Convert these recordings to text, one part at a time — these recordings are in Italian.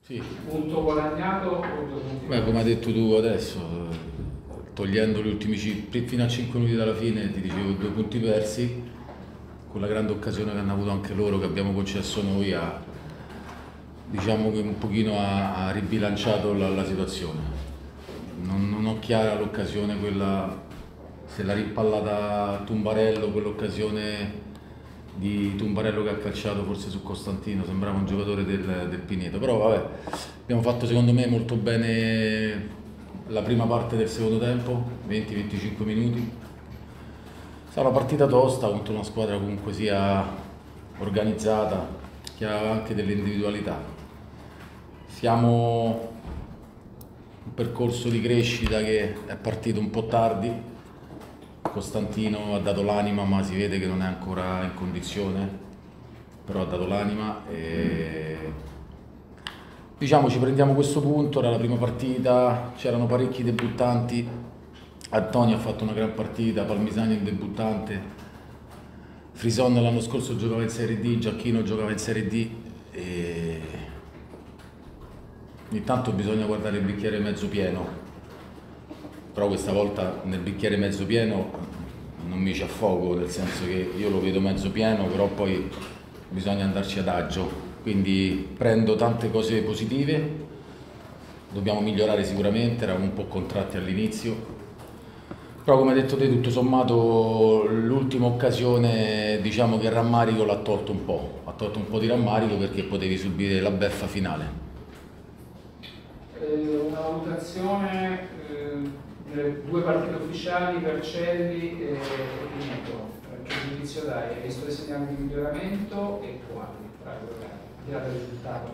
Sì. Punto guadagnato o 2 punti? Beh, come hai detto tu adesso, togliendo gli ultimi fino a 5 minuti dalla fine, ti dicevo 2 punti persi, con la grande occasione che hanno avuto anche loro, che abbiamo concesso noi, diciamo che un pochino ha ribilanciato la situazione. Non ho chiara l'occasione, quella, se l'ha rimpallata Tumbarello, quell'occasione di Tumbarello che ha calciato forse su Costantino, sembrava un giocatore del Pineto, però vabbè, abbiamo fatto secondo me molto bene la prima parte del secondo tempo, 20-25 minuti. Sarà una partita tosta contro una squadra comunque sia organizzata, che ha anche delle individualità. Siamo un percorso di crescita che è partito un po' tardi. Costantino ha dato l'anima, ma si vede che non è ancora in condizione, però ha dato l'anima e diciamo ci prendiamo questo punto. Era la prima partita, c'erano parecchi debuttanti. Antonio ha fatto una gran partita, Palmisani è un debuttante, Frison l'anno scorso giocava in Serie D, Giacchino giocava in Serie D e ogni tanto bisogna guardare il bicchiere mezzo pieno, però questa volta nel bicchiere mezzo pieno non mi ci affogo, nel senso che io lo vedo mezzo pieno, però poi bisogna andarci ad agio, quindi prendo tante cose positive, dobbiamo migliorare sicuramente, eravamo un po' contratti all'inizio, però come hai detto te, tutto sommato l'ultima occasione diciamo che il rammarico l'ha tolto un po' di rammarico perché potevi subire la beffa finale. Una valutazione delle 2 partite ufficiali, Vercelli e Pineto, che giudizio dai? Hai visto dei segnali di miglioramento e quali? Al di là del risultato.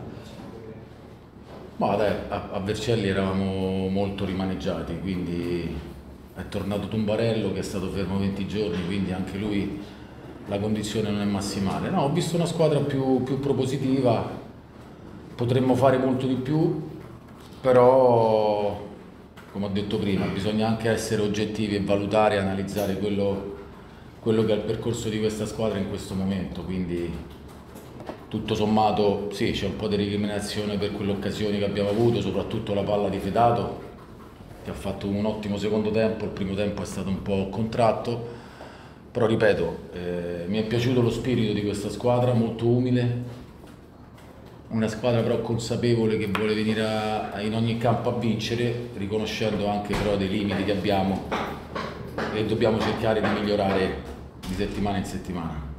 Ma dai, a Vercelli eravamo molto rimaneggiati, quindi è tornato Tumbarello che è stato fermo 20 giorni, quindi anche lui la condizione non è massimale. No, ho visto una squadra più propositiva, potremmo fare molto di più, però come ho detto prima bisogna anche essere oggettivi e valutare e analizzare quello che è il percorso di questa squadra in questo momento, quindi tutto sommato sì, c'è un po' di recriminazione per quelle occasioni che abbiamo avuto, soprattutto la palla di Fedato che ha fatto un ottimo secondo tempo, il primo tempo è stato un po' contratto, però ripeto, mi è piaciuto lo spirito di questa squadra, molto umile, una squadra però consapevole che vuole venire in ogni campo a vincere, riconoscendo anche però dei limiti che abbiamo e dobbiamo cercare di migliorare di settimana in settimana.